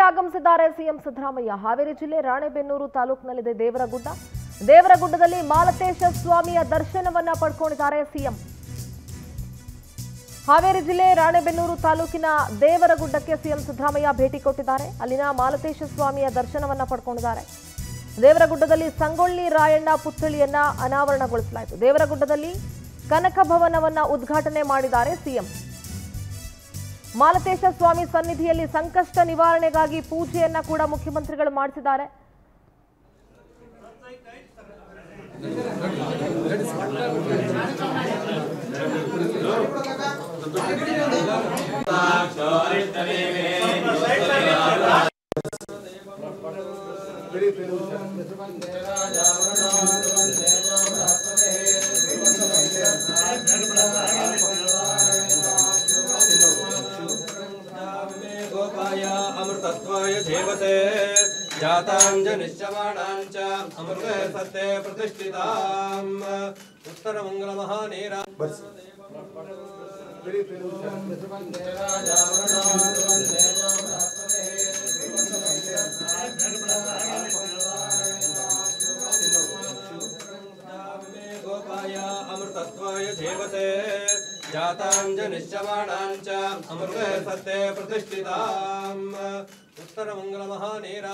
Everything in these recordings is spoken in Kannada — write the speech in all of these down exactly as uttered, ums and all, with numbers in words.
ಆಗಮಿಸಿದ್ದಾರೆ ಸಿಎಂ ಸಿದ್ದರಾಮಯ್ಯ. ಹಾವೇರಿ ಜಿಲ್ಲೆ ರಾಣೆಬೆನ್ನೂರು ತಾಲೂಕಿನಲ್ಲಿದೆ ದೇವರಗುಡ್ಡ. ದೇವರಗುಡ್ಡದಲ್ಲಿ ಮಾಲತೇಶ ಸ್ವಾಮಿಯ ದರ್ಶನವನ್ನ ಪಡ್ಕೊಂಡಿದ್ದಾರೆ ಸಿಎಂ. ಹಾವೇರಿ ಜಿಲ್ಲೆ ರಾಣೆಬೆನ್ನೂರು ತಾಲೂಕಿನ ದೇವರಗುಡ್ಡಕ್ಕೆ ಸಿಎಂ ಸಿದ್ದರಾಮಯ್ಯ ಭೇಟಿ ಕೊಟ್ಟಿದ್ದಾರೆ. ಅಲ್ಲಿನ ಮಾಲತೇಶ ಸ್ವಾಮಿಯ ದರ್ಶನವನ್ನ ಪಡ್ಕೊಂಡಿದ್ದಾರೆ. ದೇವರಗುಡ್ಡದಲ್ಲಿ ಸಂಗೊಳ್ಳಿ ರಾಯಣ್ಣ ಪುತ್ಥಳಿಯನ್ನ ಅನಾವರಣಗೊಳಿಸಲಾಯಿತು. ದೇವರಗುಡ್ಡದಲ್ಲಿ ಕನಕ ಭವನವನ್ನ ಉದ್ಘಾಟನೆ ಮಾಡಿದ್ದಾರೆ ಸಿಎಂ. ಮಾಲತೇಶ ಸ್ವಾಮಿ ಸನ್ನಿಧಿಯಲ್ಲಿ ಸಂಕಷ್ಟ ನಿವಾರಣೆಗಾಗಿ ಪೂಜೆಯನ್ನ ಕೂಡ ಮುಖ್ಯಮಂತ್ರಿಗಳು ಮಾಡಿಸಿದ್ದಾರೆ. अमृतत्वाय देवते जातांजनिश्चमाणांच अमृते सत्ये प्रतिष्ठिताम् उत्तरमंगलमहानेरा गोपाय अमृतत्वाय देवते जातांजनिश्चमाणांच अमृते सत्ये प्रतिष्ठिताम् उत्तरमंगलमहानेरा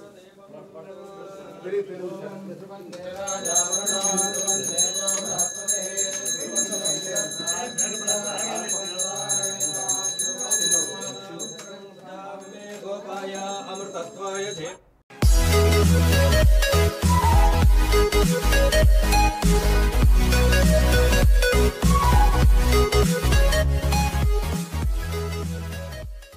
गोपाय अमृतत्वाय देवते